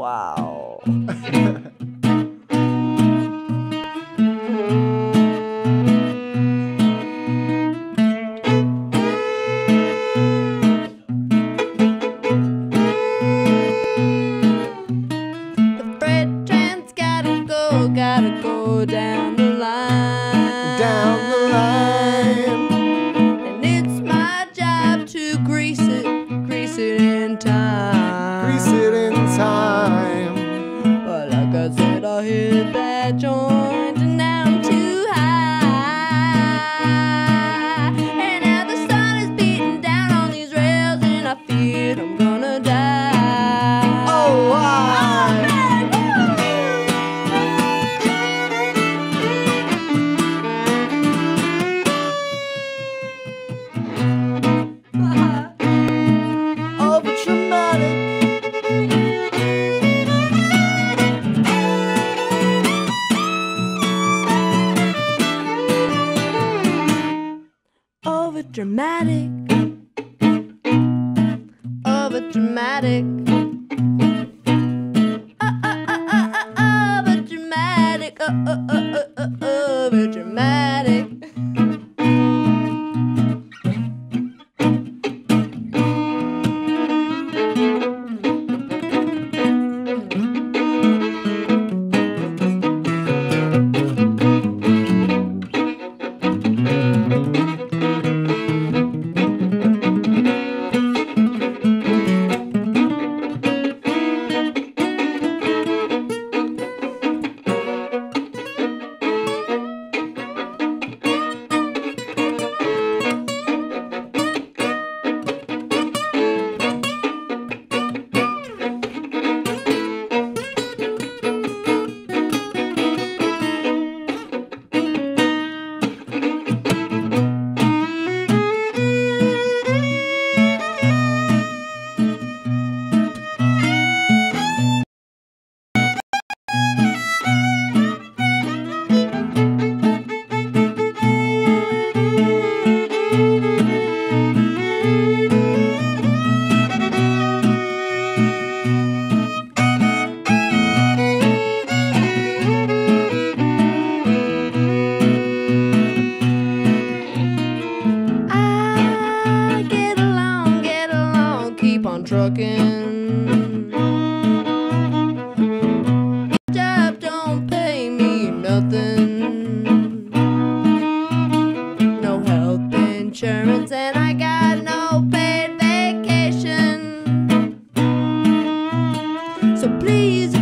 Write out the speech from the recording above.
wow. Gotta go down the line. Down the line. And it's my job to grease it in time. Grease it in time. But like I said, I hit that joint and now I'm too high. And now the sun is beating down on these rails and I feel I'm gonna die. Oh, why? Over dramatic, over dramatic, over dramatic, over dramatic. Trucking. Job don't pay me nothing. No health insurance and I got no paid vacation. So please